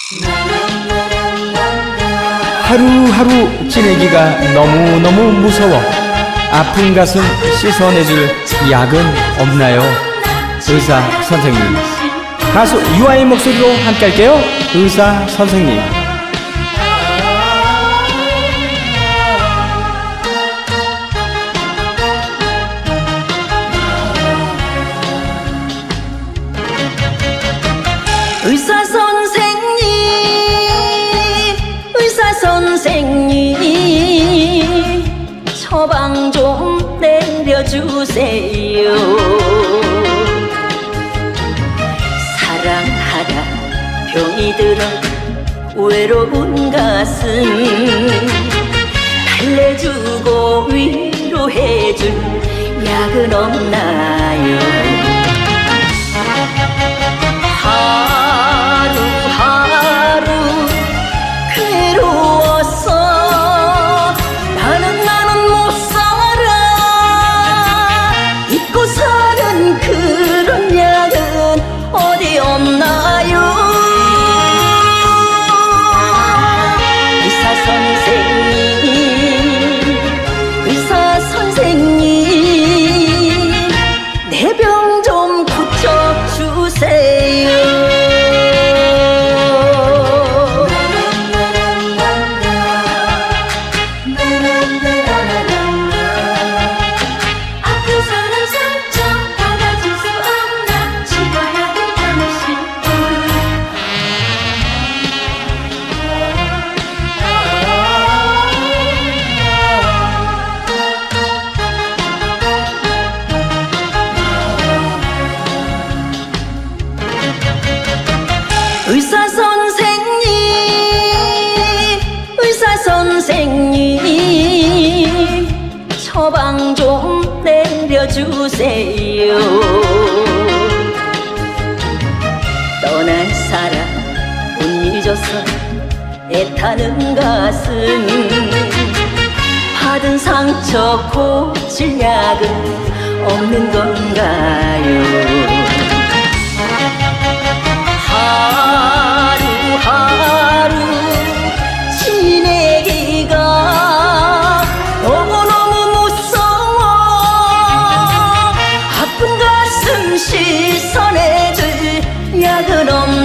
하루하루 지내기가 너무너무 무서워. 아픈 가슴 씻어내줄 약은 없나요? 의사 선생님. 가수 유아의 목소리로 함께 할게요. 의사 선생님. 의사 선생님, 의사 선생님, 처방 좀 내려주세요. 사랑하다 병이 들어 외로운 가슴 달래주고 위로해줄 약은 없나요? 하루하루 괴로워서 나는 못 살아. 잊고 사는 그런 약은 어디 없나요? 의사 선생님, 의사 선생님, 내 병 좀 고쳐주세요. 의사 선생님, 의사 선생님, 처방 좀 내려주세요. 떠난 사람 못 잊어서 애타는 가슴 받은 상처 고칠 약은 없는 건가요? 하루하루 지내기가 너무너무 무서워. 아픈 가슴 씻어내줄 약은 없나?